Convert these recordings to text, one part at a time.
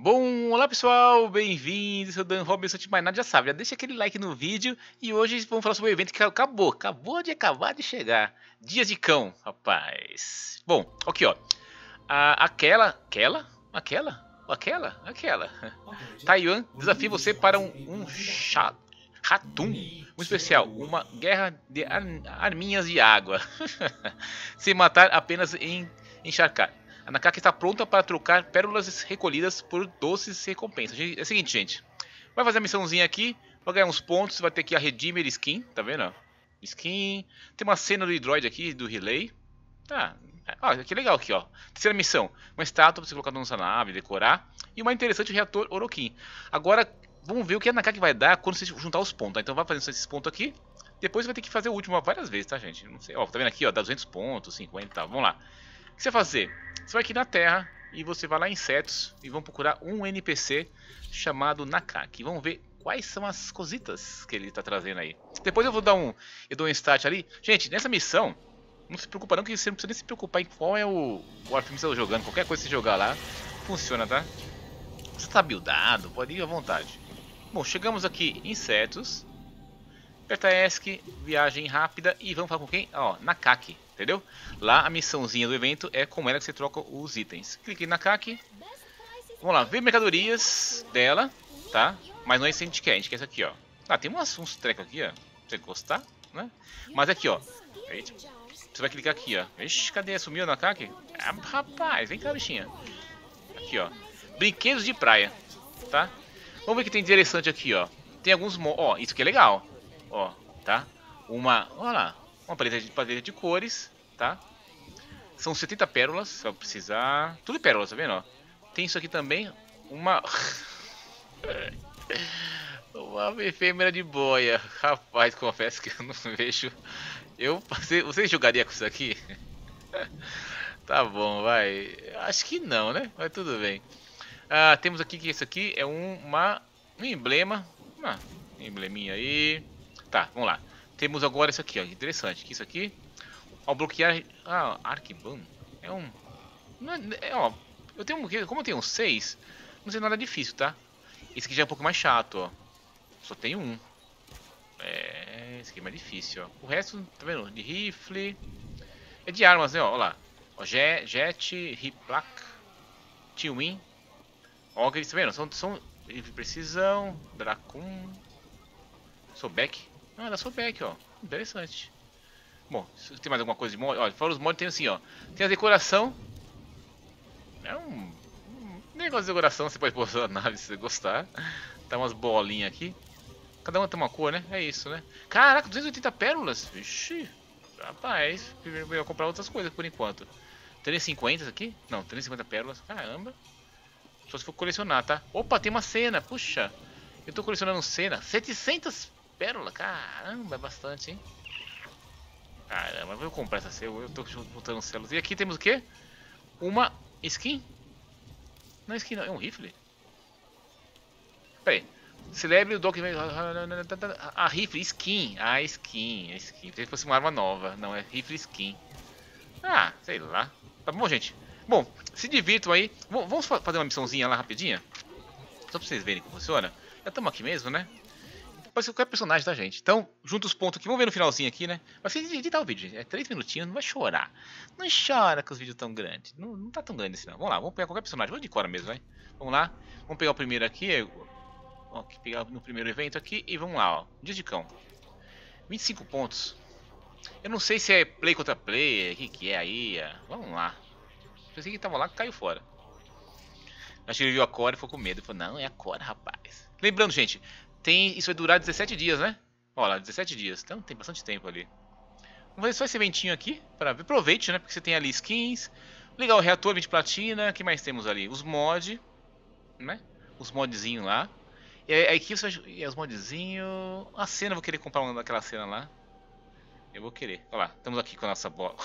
Bom, olá pessoal, bem-vindos, eu sou o Dan Robinson, antes de mais nada já sabe, já deixa aquele like no vídeo e hoje vamos falar sobre o evento que acabou de chegar, Dias de Cão, rapaz. Bom, aqui ó, aquela, Taiwan desafia você para um Ratum, um especial, uma guerra de arminhas de água, sem matar apenas em encharcar. A Nakaki está pronta para trocar pérolas recolhidas por doces recompensas. É o seguinte, gente. Vai fazer a missãozinha aqui. Vai ganhar uns pontos. Vai ter aqui a Redeemer Skin. Tá vendo? Skin. Tem uma cena do droid aqui, do relay. Tá. Ó, que legal aqui, ó. Terceira missão. Uma estátua para você colocar na nossa nave, decorar. E uma interessante, o reator Orokin. Agora, vamos ver o que a Nakaki vai dar quando você juntar os pontos. Tá? Então vai fazendo esses pontos aqui. Depois vai ter que fazer o último várias vezes, tá, gente? Não sei. Ó, tá vendo aqui, ó. Dá 200 pontos, 50 e tal. Vamos lá. O que você vai fazer? Você vai aqui na Terra e você vai lá em insetos e vamos procurar um NPC chamado Nakaki. Vamos ver quais são as cositas que ele está trazendo aí. Depois eu dou um start ali. Gente, nessa missão, não se preocupa não, que você não precisa nem se preocupar em qual é o Warframe que você está jogando. Qualquer coisa que você jogar lá, funciona, tá? Você está buildado, pode ir à vontade. Bom, chegamos aqui em insetos. Aperta ESC, viagem rápida e vamos falar com quem? Ó, Nakaki. Entendeu? Lá a missãozinha do evento é como ela que você troca os itens. Clique na Nakaki. Vamos lá, ver mercadorias dela, tá? Mas não é isso que a gente quer isso aqui, ó. Ah, tem uns trecos aqui, ó. Pra você gostar, né? Mas aqui, ó. Você vai clicar aqui, ó. Ixi, cadê? Sumiu a Nakaki? Ah, rapaz, vem cá, bichinha. Aqui, ó. Brinquedos de praia, tá? Vamos ver o que tem de interessante aqui, ó. Tem alguns... Ó, isso aqui é legal. Ó, tá? Olha lá. Uma paleta de cores, tá? São 70 pérolas, você vai precisar... Tudo pérolas, tá vendo? Ó? Tem isso aqui também, uma efêmera de boia. Rapaz, confesso que eu não vejo... Você jogaria com isso aqui? Tá bom, vai. Acho que não, né? Mas tudo bem. Temos aqui que isso aqui é um emblema. Um embleminha aí. Tá, vamos lá. Temos agora isso aqui, ó, interessante, que isso aqui, ao bloquear, Arquiban, ó, como eu tenho 6, não sei nada difícil, tá? Esse aqui já é um pouco mais chato, ó, só tem um, esse aqui é mais difícil, ó, o resto, tá vendo, de rifle, é de armas, né, ó, olha lá, ó, Jet, Riplak, T-Win, Ogre, tá vendo, são precisão, Dracon, Sobek. Da Sobek, ó. Interessante. Bom, se tem mais alguma coisa de mod, olha, fora os mods tem assim, ó. Tem a decoração. É um negócio de decoração, você pode pôr sua nave se você gostar. Tá umas bolinhas aqui. Cada uma tem uma cor, né? É isso, né? Caraca, 280 pérolas. Vixe. Rapaz, eu vou comprar outras coisas por enquanto. 350 aqui? Não, 350 pérolas. Caramba. Só se for colecionar, tá? Opa, tem uma cena. Puxa. Eu tô colecionando cena. 700 pérola, caramba, é bastante, hein? Caramba, vou comprar essa cena, eu tô botando células. E aqui temos o quê? Uma skin? Não é skin, não, é um rifle? Pera aí. Celebre o Doc... A rifle, skin. Skin. Se fosse uma arma nova, não, é rifle skin. Sei lá. Tá bom, gente? Bom, se divirtam aí. Vamos fazer uma missãozinha lá rapidinha? Só pra vocês verem como funciona. Já estamos aqui mesmo, né? Pode ser qualquer personagem da gente. Então, junta os pontos aqui. Vamos ver no finalzinho aqui, né? Vai ser editar o vídeo, gente. É 3 minutinhos, não vai chorar. Não chora que os vídeos tão grandes. Não tá tão grande assim, não. Vamos lá, vamos pegar qualquer personagem. Vamos de cora mesmo, vai. Vamos lá. Vamos pegar o primeiro aqui. Ó, pegar no primeiro evento aqui. E vamos lá, ó. Dia de Cão. 25 pontos. Eu não sei se é play contra play. O que é aí? Vamos lá. Pensei que tava lá que caiu fora. Acho que ele viu a Cora e ficou com medo. Ele falou, não, é a Cora, rapaz. Lembrando, gente... Isso vai durar 17 dias, né? Olha lá, 17 dias. Então tem bastante tempo ali. Vamos fazer só esse eventinho aqui. Para ver. Aproveite, né? Porque você tem ali skins. Legal, o reator 20 platina. O que mais temos ali? Os mods. Né? Os modzinhos lá. E aqui você vai... E os modzinhos... A cena, eu vou querer comprar uma daquela cena lá. Eu vou querer. Olha lá, estamos aqui com a nossa bola.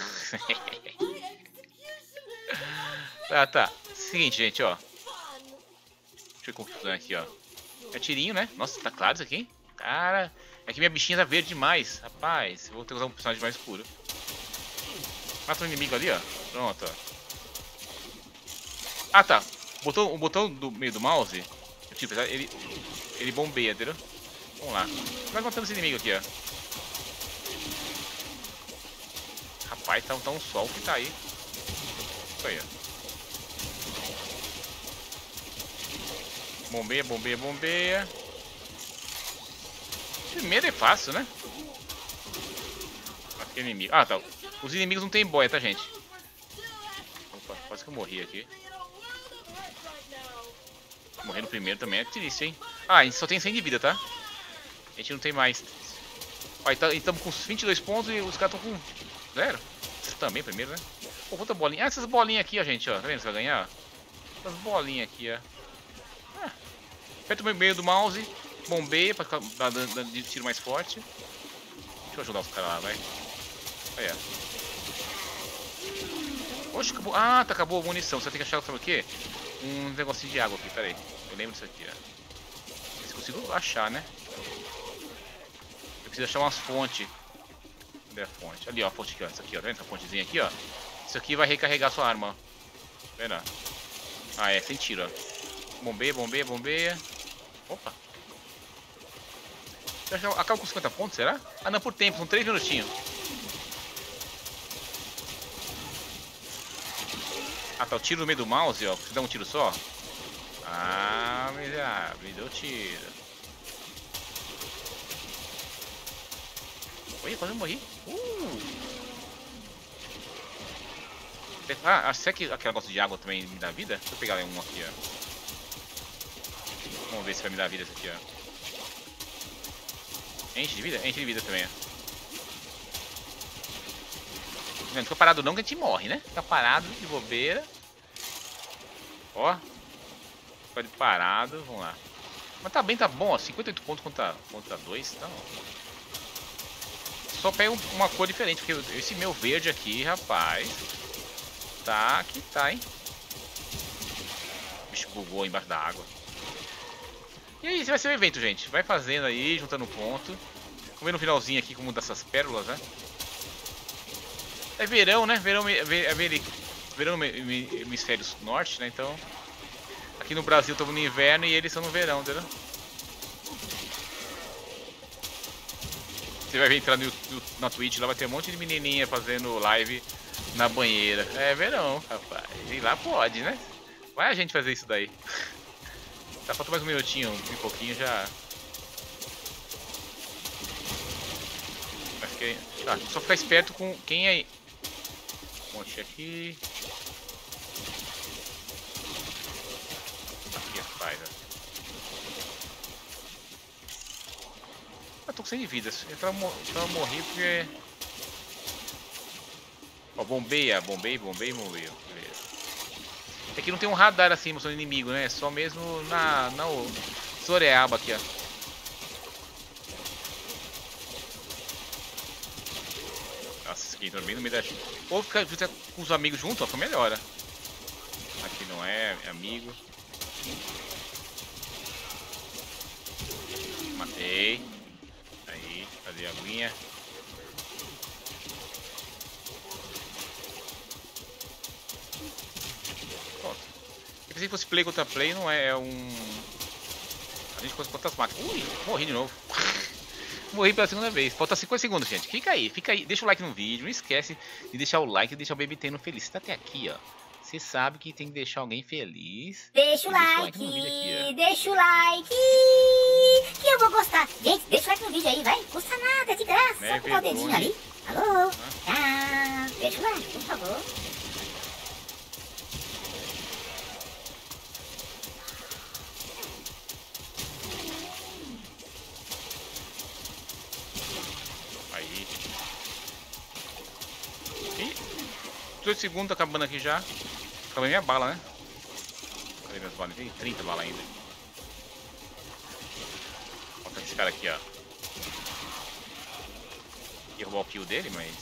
Tá. Seguinte, gente, ó. Deixa eu confusão aqui, ó. É tirinho, né? Nossa, tá claro isso aqui? Cara, é que minha bichinha tá verde demais. Rapaz, eu vou ter que usar um personagem mais escuro. Mata um inimigo ali, ó. Pronto, ó. Tá. O botão do meio do mouse, tipo, ele bombeia, entendeu? Vamos lá. Vai matando esse inimigo aqui, ó. Rapaz, tá um sol que tá aí. Isso aí, ó. Bombeia, bombeia, bombeia. Primeiro é fácil, né? Aquele inimigo. Ah, tá. Os inimigos não tem boia, tá, gente? Opa, quase que eu morri aqui. Morrer no primeiro também é triste, hein? Ah, a gente só tem 100 de vida, tá? A gente não tem mais. Ó, estamos com 22 pontos e os caras estão com 0. Também primeiro, né? Pô, quanta bolinha. Ah, essas bolinhas aqui, ó, gente, ó. Tá vendo? Você vai ganhar, ó. Essas bolinhas aqui, ó. Ah, aperta o meio do mouse, bombeia pra dar de tiro mais forte. Deixa eu ajudar os caras lá, vai. Aí, ó. Oxe, acabou. Ah, tá, acabou a munição. Você tem que achar, sabe o quê? Um negocinho de água aqui, pera aí. Eu lembro disso aqui, ó. Se consigo achar, né? Eu preciso achar umas fontes. Cadê a fonte? Ali, ó, a fonte aqui, ó. Essa aqui, ó. Tá vendo essa fontezinha aqui, ó? Isso aqui vai recarregar sua arma, ó. Pera. Ah, é, sem tiro, ó. Bombeia, bombeia, bombeia. Opa. Acaba com 50 pontos, será? Ah, não, por tempo. São 3 minutinhos. Ah, tá, o tiro no meio do mouse, ó. Você dá um tiro só. Ah, miserável, me deu tiro. Oi, quase eu morri. Ah, será que aquele negócio de água também me dá vida? Deixa eu pegar um aqui, ó. Vamos ver se vai me dar vida esse aqui, ó. Enche de vida? Enche de vida também, ó. Não fica parado não que a gente morre, né? Fica parado de bobeira. Ó. Fica parado, vamos lá. Mas tá bem, tá bom, ó. 58 pontos contra 2, tá bom. Só pega uma cor diferente, porque esse meu verde aqui, rapaz. Tá que tá, hein? O bicho bugou embaixo da água. E aí, esse vai ser o evento, gente. Vai fazendo aí, juntando ponto. Vamos ver no finalzinho aqui como dessas pérolas, né? É verão, né? Verão no hemisfério norte, né? Então, aqui no Brasil estamos no inverno e eles estão no verão, entendeu? Você vai entrar na Twitch, lá vai ter um monte de menininha fazendo live na banheira. É verão, rapaz. E lá pode, né? Vai a gente fazer isso daí. Tá, falta mais um minutinho, um pouquinho já. Tá, só ficar esperto com quem é. Monte aqui. Aqui, rapaz. Eu tô com 100 de vidas. Eu morri porque. Ó, bombeia. Beleza. Aqui não tem um radar assim mostrando inimigo, né? É só mesmo na Zoreaba aqui, ó. Nossa, esse aqui também no meio da... Ou ficar com os amigos juntos, ó, foi melhor, ó. Aqui não é amigo. Matei. Aí, cadê a aguinha? Pronto. Eu pensei que fosse play contra play, não é, é um... A gente conta quantas máquinas. Ui, morri de novo. Morri pela segunda vez. Falta 50 segundos, gente. Fica aí. Deixa o like no vídeo. Não esquece de deixar o like e deixar o baby tendo feliz. Você tá até aqui, ó. Você sabe que tem que deixar alguém feliz. Deixa o like no vídeo aqui, ó. Deixa o like que eu vou gostar. Gente, deixa o like no vídeo aí, vai. Custa nada, é de graça. Só botar o dedinho ali. Alô? Tchau. Deixa o like, por favor. Aí. E 2 segundos, tá acabando aqui já. Acabei minha bala, né? Cadê minhas balas? Tem 30 balas ainda. Falta esse cara aqui, ó. Ia roubar o kill dele, mas...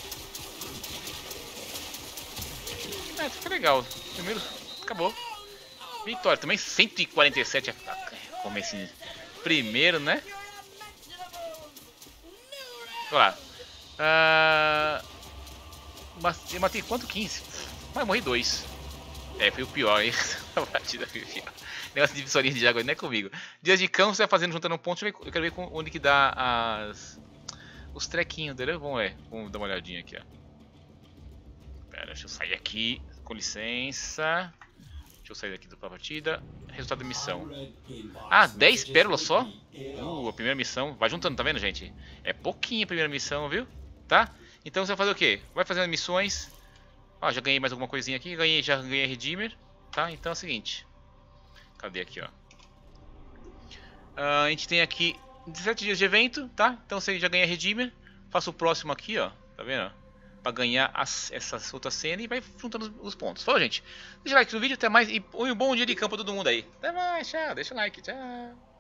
É, fica legal. Primeiro, acabou. Vitória. Também 147 como esse primeiro, né? Olha lá. Eu matei quanto? 15? Mas morri 2. É, foi o pior, hein? A partida foi o pior. Negócio de divisorinha de água não é comigo. Dias de campo você vai fazendo, juntando pontos. Eu quero ver onde que dá os trequinhos, entendeu? Vamos dar uma olhadinha aqui, ó. Pera, deixa eu sair aqui. Com licença. Deixa eu sair daqui da partida. Resultado da missão. Ah, 10 pérolas só? A primeira missão. Vai juntando, tá vendo, gente? É pouquinho a primeira missão, viu? Tá? Então você vai fazer o quê? Vai fazendo missões. Ó, já ganhei mais alguma coisinha aqui. Já ganhei Redeemer. Tá? Então é o seguinte. Cadê aqui, ó? A gente tem aqui 17 dias de evento, tá? Então você já ganha Redeemer. Faça o próximo aqui, ó. Tá vendo? Pra ganhar essa outra cena e vai juntando os pontos. Falou, gente? Deixa o like no vídeo, até mais. E um bom dia de campo a todo mundo aí. Até mais, tchau. Deixa o like, tchau.